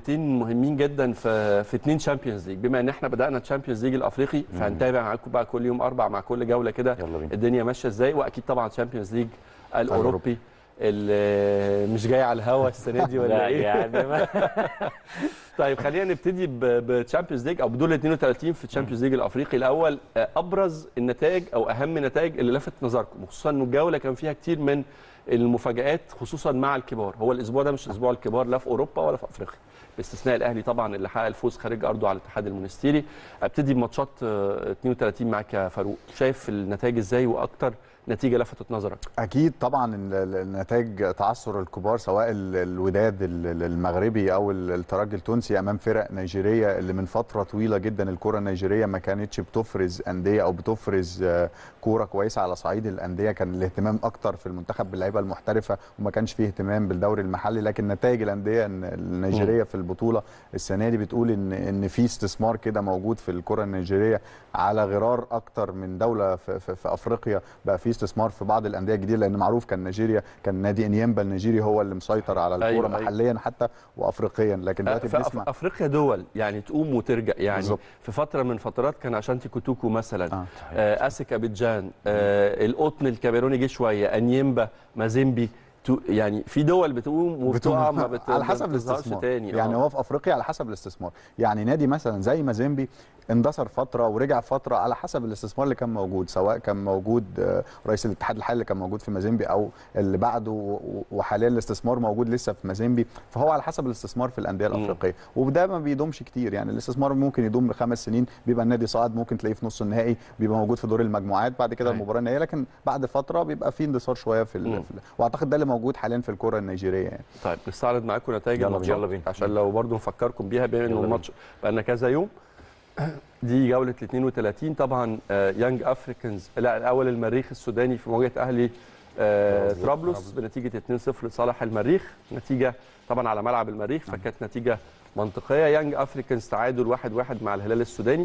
كلمتين مهمين جدا في 2 تشامبيونز ليج. بما ان احنا بدانا تشامبيونز ليج الافريقي فهنتابع معاكم بقى كل يوم 4 مع كل جوله كده الدنيا ماشيه ازاي، واكيد طبعا تشامبيونز ليج الاوروبي اللي مش جاي على الهوا السنه دي ولا ايه يعني طيب خلينا نبتدي بتشامبيونز ليج او بدور 32 في تشامبيونز ليج الافريقي. الاول ابرز النتائج او اهم النتائج اللي لفت نظركم، خصوصا ان الجوله كان فيها كتير من المفاجآت خصوصا مع الكبار. هو الاسبوع ده مش اسبوع الكبار لا في اوروبا ولا في افريقيا، باستثناء الاهلي طبعا اللي حقق الفوز خارج ارضه على الاتحاد المونستيري. ابتدي بماتشات 32 معاك يا فاروق، شايف النتائج ازاي واكتر نتيجه لفتت نظرك؟ اكيد طبعا النتائج تعثر الكبار سواء الوداد المغربي او الترجي التونسي امام فرق نيجيريه اللي من فتره طويله جدا الكره النيجيريه ما كانتش بتفرز انديه او بتفرز كوره كويسه على صعيد الانديه. كان الاهتمام اكتر في المنتخب باللعيبه المحترفه وما كانش فيه اهتمام بالدوري المحلي. لكن نتائج الانديه النيجيريه في البطوله السنه دي بتقول ان في استثمار كده موجود في الكره النيجيريه على غرار اكتر من دوله في افريقيا. بقى في استثمار في بعض الانديه الجديده، لان معروف كان نيجيريا كان نادي انيمبا النيجيري هو اللي مسيطر على الكوره أيوة محليا حتى وافريقيا. لكن دلوقتي بنسمع افريقيا دول يعني تقوم وترجع يعني بالزبط. في فتره من فترات كان عشانتي كوتوكو مثلا اسك ابيجان القطن الكاميروني جه شويه انيمبا مازيمبي يعني في دول بتقوم وبتقع ما على حسب الاستثمار تاني. يعني هو في افريقيا على حسب الاستثمار. يعني نادي مثلا زي مازيمبي اندثر فتره ورجع فتره على حسب الاستثمار اللي كان موجود، سواء كان موجود رئيس الاتحاد الحالي اللي كان موجود في مازيمبي او اللي بعده، وحاليا الاستثمار موجود لسه في مازيمبي. فهو على حسب الاستثمار في الانديه الافريقيه، وده ما بيدومش كتير. يعني الاستثمار ممكن يدوم ل5 سنين، بيبقى النادي صاعد ممكن تلاقيه في نص النهائي، بيبقى موجود في دور المجموعات، بعد كده المباراه النهائيه. لكن بعد فتره بيبقى في اندثار شويه واعتقد ده اللي موجود حاليا في الكره النيجيريه يعني. طيب نستعرض معاكم نتائج الماتشات عشان لو برضو نفكركم بيها بما انه الماتش بقى لنا كذا يوم. دي جوله 32 طبعا. يانج افريكانز لا الاول المريخ السوداني في مواجهه اهلي طرابلس بنتيجه 2-0 لصالح المريخ. نتيجه طبعا على ملعب المريخ فكانت نتيجه منطقيه. يانج افريكانز تعادل 1-1 مع الهلال السوداني.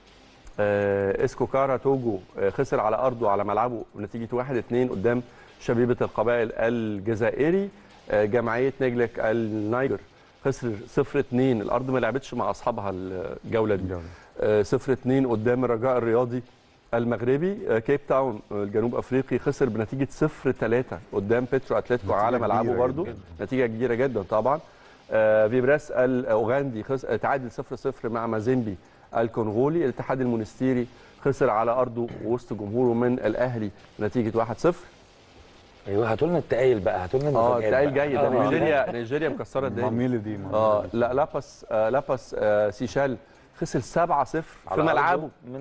اسكوكارا توجو خسر على ارضه على ملعبه بنتيجه 1-2 قدام شبيبه القبائل الجزائري. جمعيه نجلك النيجر خسر 0-2. الارض ما لعبتش مع اصحابها الجوله دي 0-2 قدام الرجاء الرياضي المغربي. كيب تاون الجنوب افريقي خسر بنتيجه 0-3 قدام بيترو اتلتيكو على ملعبه برضه، نتيجه كبيره جدا طبعا. فيبراس الاوغندي تعادل 0-0 مع مازيمبي الكونغولي. الاتحاد المونستيري خسر على ارضه وسط جمهوره من الاهلي نتيجه 1-0. ايوه هاتوا لنا التقايل بقى، هاتوا لنا المفاجآت. التقايل جاي ده. نيجيريا مكسره الدنيا. لا لاباس سيشال خسر 7-0 في ملعبه من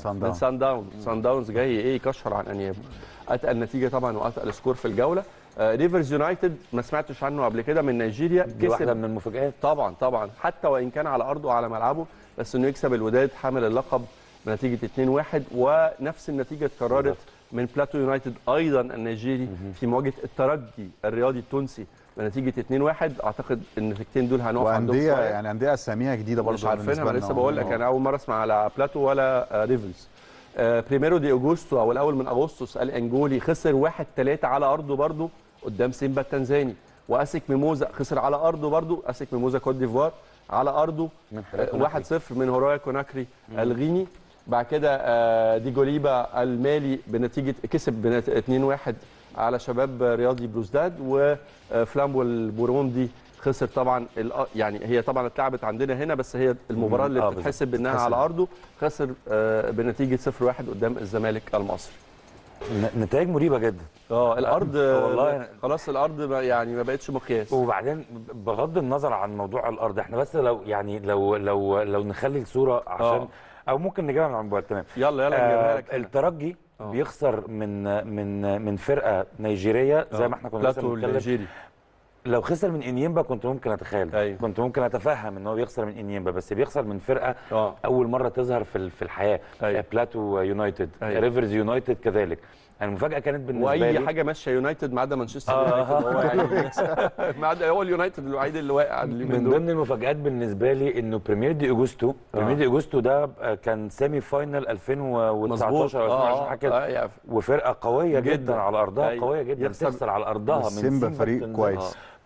سان داونز جاي ايه يكشر عن انيابه. اتقل نتيجه طبعا واتقل سكور في الجوله. ريفرز يونايتد ما سمعتش عنه قبل كده من نيجيريا، كسب واحده من المفاجآت طبعا حتى وان كان على ارضه وعلى ملعبه، بس انه يكسب الوداد حامل اللقب بنتيجه 2-1. ونفس النتيجه اتكررت من بلاتو يونايتد ايضا النيجيري في مواجهه الترجي الرياضي التونسي بنتيجه 2-1. اعتقد ان النتيجتين دول هنقف عندهم شويه يعني انديه اساميها جديده برضه مش عارفينها. انا لسه بقول لك انا اول مره اسمع على بلاتو ولا ريفلز. بريميرو دي اوجوستو او الاول من اغسطس الانجولي خسر 1-3 على ارضه برضه قدام سيمبا التنزاني. واسك ميموزا خسر على ارضه برضه، اسك ميموزا كوت ديفوار على ارضه 1-0 من هورايا كوناكري الغيني. بعد كده ديجوليبا المالي بنتيجه كسب 2-1 على شباب رياضي بلوزداد. وفلامبو البوروندي خسر طبعا يعني هي طبعا اتلعبت عندنا هنا بس هي المباراه اللي بتتحسب بانها على ارضه خسر بنتيجه 0-1 قدام الزمالك المصري. نتائج مريبه جدا. الارض والله خلاص الارض يعني ما بقتش مقياس. وبعدين بغض النظر عن موضوع الارض احنا بس لو يعني لو نخلي الصوره عشان او ممكن نجيبها من الموبايل. تمام يلا نجيبها لك. الترجي بيخسر من فرقه نيجيريه زي ما احنا كنا بنتكلم. لو خسر من انيمبا كنت ممكن اتخيل. أيوه. كنت ممكن اتفهم ان هو بيخسر من انيمبا، بس بيخسر من فرقه اول مره تظهر في الحياه. أيوه. بلاتو يونايتد. أيوه. ريفرز يونايتد كذلك. المفاجاه كانت بالنسبه لي واي حاجه ماشيه يونايتد ما عدا مانشستر يونايتد هو يعني ما عدا هو اليونايتد الوحيد اللي واقع من ضمن المفاجات بالنسبه لي انه بريمير دي اوجوستو ده كان سيمي فاينل 2019 او 2020 حاجه كده، وفرقه قويه جدا على ارضها. قويه جدا تخسر على ارضها من سيمبا فريق كويس.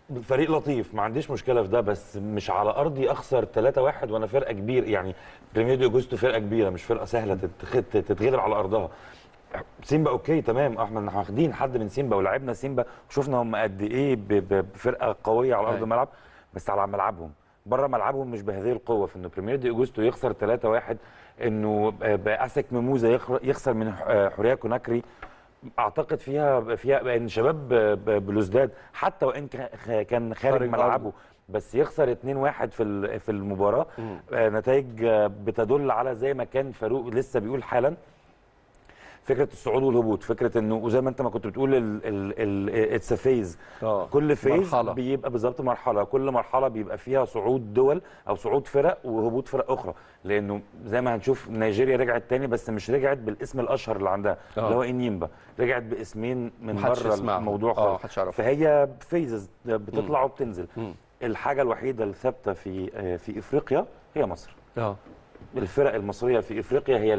فريق لطيف، ما عنديش مشكله في ده، بس مش على ارضي اخسر 3-1 وانا فرقه كبير. يعني بريمير دي اوجستو فرقه كبيره، مش فرقه سهله تتغلب على ارضها. سيمبا اوكي تمام، احنا واخدين حد من سيمبا ولعبنا سيمبا وشفنا هم قد ايه بفرقه قويه على ارض الملعب، بس على ملعبهم. بره ملعبهم مش بهذه القوه. في انه بريمير دي اوجستو يخسر 3-1، انه باسك ميموزا يخسر من حوريه كوناكري، اعتقد فيها ان شباب بلوزداد حتى وان كان خارج ملعبه بس يخسر 2-1 في المباراه. نتائج بتدل على زي ما كان فاروق لسه بيقول حالا، فكره الصعود والهبوط، فكره انه وزي ما انت ما كنت بتقول اتس فيز، كل فيز بيبقى بالظبط مرحله، كل مرحله بيبقى فيها صعود دول او صعود فرق وهبوط فرق اخرى. لانه زي ما هنشوف نيجيريا رجعت تاني، بس مش رجعت بالاسم الاشهر اللي عندها اللي هو انيمبا، رجعت باسمين من بره الموضوع خالص. فهي فيزز بتطلع وبتنزل. الحاجه الوحيده الثابته في افريقيا هي مصر. الفرق المصريه في افريقيا هي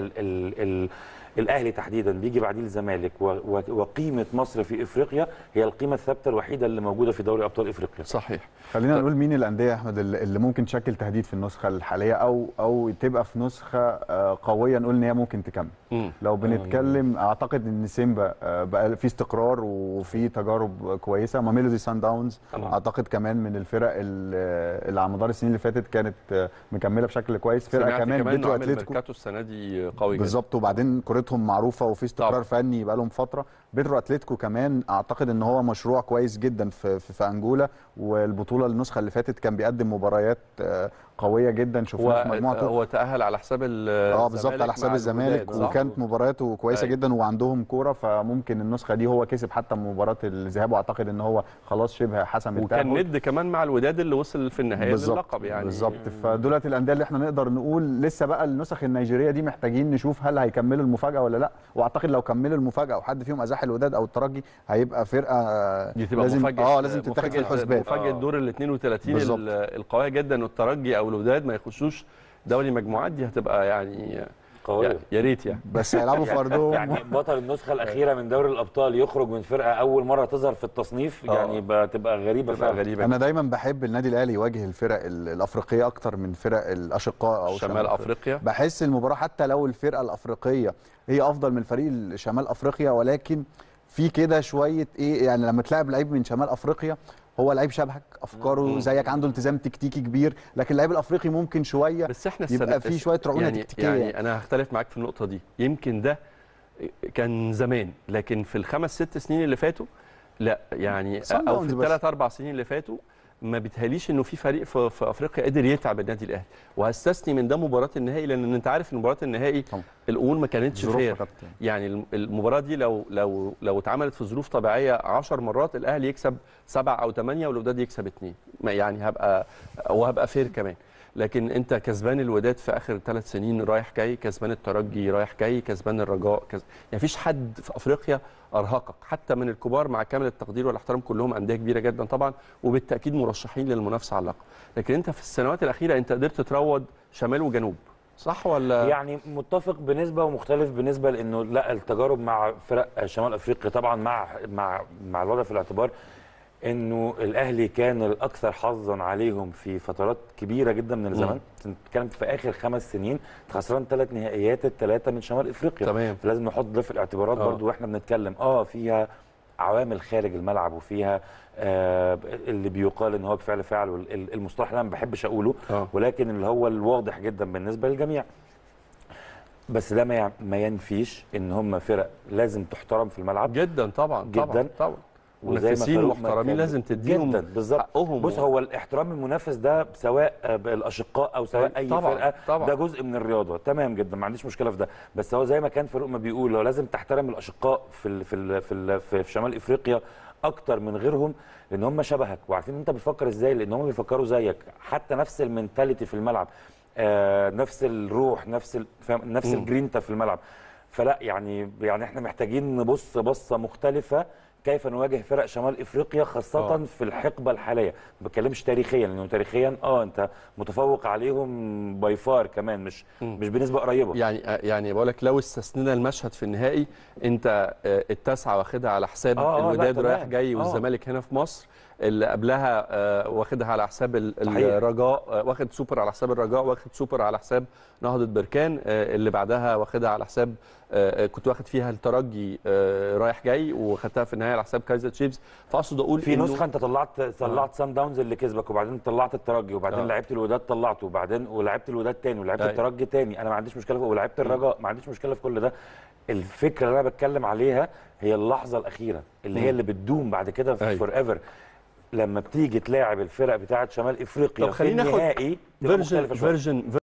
الاهلي تحديدا، بيجي بعديه الزمالك، وقيمه مصر في افريقيا هي القيمه الثابته الوحيده اللي موجوده في دوري ابطال افريقيا. صحيح. خلينا نقول مين الانديه يا احمد اللي ممكن تشكل تهديد في النسخه الحاليه او تبقى في نسخه قويه نقول ان هي ممكن تكمل. لو بنتكلم اعتقد ان سيمبا بقى في استقرار وفي تجارب كويسه. ميلودي سان داونز اعتقد كمان من الفرق اللي على مدار السنين اللي فاتت كانت مكمله بشكل كويس. فرقه كمان بيترو اتلتيكو السنه دي قوي جدا بالظبط، وبعدين كورتهم معروفه وفي استقرار فني بقى لهم فتره. بيترو اتلتيكو كمان اعتقد ان هو مشروع كويس جدا في انجولا، والبطوله النسخه اللي فاتت كان بيقدم مباريات قويه جدا شفناها في مجموعته. هو تاهل على حساب بالظبط على حساب الزمالك، وكانت مبارياته كويسه جدا وعندهم كوره. فممكن النسخه دي هو كسب حتى مباراه الذهاب، واعتقد ان هو خلاص شبه حسم التاهل، وكان ند كمان مع الوداد اللي وصل في النهايه للقب يعني بالظبط. فدولت الانديه اللي احنا نقدر نقول لسه بقى النسخ النيجيريه دي محتاجين نشوف هل هيكملوا المفاجاه ولا لا. واعتقد لو كملوا المفاجاه وحد فيهم ازاح الوداد او الترجي هيبقى فرقه لازم لازم تتاخد في الحسبان. مفاجاه دور ال 32 القويه جدا، والترجي او الوداد ما يخشوش دوري مجموعات، دي هتبقى يعني قويه يا ريت يعني. بس هيلعبوا في ارضهم. يعني بطل النسخه الاخيره من دوري الابطال يخرج من فرقه اول مره تظهر في التصنيف، يعني بتبقى غريبه فعلا. انا دايما بحب النادي الاهلي يواجه الفرق الافريقيه اكتر من فرق الاشقاء او شمال افريقيا. بحس المباراه حتى لو الفرقه الافريقيه هي افضل من فريق شمال افريقيا، ولكن في كده شويه ايه يعني لما تلاعب لعيب من شمال افريقيا هو لعيب شبهك، افكاره زيك، عنده التزام تكتيكي كبير، لكن اللعيب الافريقي ممكن شويه بس احنا يبقى فيه شويه رعونه تكتيكيه. يعني انا هختلف معاك في النقطه دي، يمكن ده كان زمان، لكن في ال5-6 سنين اللي فاتوا لا، يعني او في ال3-4 سنين اللي فاتوا ما بيتهيأليش انه في فريق في افريقيا قدر يتعب النادي الاهلي. وهستثني من ده مباراه النهائي، لان انت عارف ان مباراه النهائي الامور ما كانتش فير. يعني المباراه دي لو اتعملت في ظروف طبيعيه 10 مرات الاهلي يكسب 7 أو 8 والوداد يكسب 2، يعني هبقى فير كمان. لكن انت كسبان الوداد في اخر 3 سنين رايح جاي، كسبان الترجي رايح جاي، كسبان الرجاء يعني مفيش حد في افريقيا ارهقك حتى من الكبار، مع كامل التقدير والاحترام كلهم انديه كبيره جدا طبعا وبالتاكيد مرشحين للمنافسه على اللقب. لكن انت في السنوات الاخيره انت قدرت تروض شمال وجنوب، صح ولا؟ يعني متفق بنسبه ومختلف بنسبه، لانه لا، التجارب مع فرق شمال افريقيا طبعا مع الوضع في الاعتبار انه الاهلي كان الاكثر حظا عليهم في فترات كبيره جدا من الزمن. بتتكلم في اخر 5 سنين خسران 3 نهائيات، ال3 من شمال افريقيا. تمام. فلازم نحط ده في الاعتبارات برضو واحنا بنتكلم. فيها عوامل خارج الملعب، وفيها اللي بيقال ان هو بفعل فعل، والمصطلح اللي انا ما بحبش اقوله ولكن اللي هو الواضح جدا بالنسبه للجميع. بس ده ما ينفيش ان هم فرق لازم تحترم في الملعب جدا طبعا جدا طبعا. منافسين محترمين لازم تديهم حقهم. بص، هو الاحترام المنافس ده سواء الاشقاء او سواء اي فرقه ده جزء من الرياضه، تمام جدا، ما عنديش مشكله في ده. بس هو زي ما كان فاروق ما بيقول، لو لازم تحترم الاشقاء في شمال افريقيا اكتر من غيرهم، لان هم شبهك وعارفين انت بتفكر ازاي، لان هم بيفكروا زيك، حتى نفس المينتاليتي في الملعب، نفس الروح، نفس الجرينتا في الملعب. فلا يعني احنا محتاجين نبص بصه مختلفه كيف نواجه فرق شمال افريقيا، خاصه في الحقبه الحاليه. ما بتكلمش تاريخيا، لانه تاريخيا انت متفوق عليهم باي فار كمان، مش بنسبه قريبه. يعني بقول لك لو استثنينا المشهد في النهائي، انت التاسعه واخدها على حساب الوداد رايح جاي والزمالك هنا في مصر. اللي قبلها واخدها على حساب الرجاء، واخد سوبر على حساب الرجاء، واخد سوبر على حساب نهضة بركان، اللي بعدها واخدها على حساب كنت واخد فيها الترجي رايح جاي، وخدتها في النهايه على حساب كايزر تشيفز. فاقصد اقول في نسخه انت طلعت سان داونز اللي كسبك، وبعدين طلعت الترجي، وبعدين لعبت الوداد طلعته، وبعدين ولعبت الوداد تاني، ولعبت الترجي تاني. انا ما عنديش مشكله، ولعبت الرجاء، ما عنديش مشكله في كل ده. الفكره اللي انا بتكلم عليها هي اللحظه الاخيره اللي هي اللي بتدوم بعد كده فور ايفر، لما بتيجي تلاعب الفرق بتاعه شمال افريقيا في النهائي. فيرجن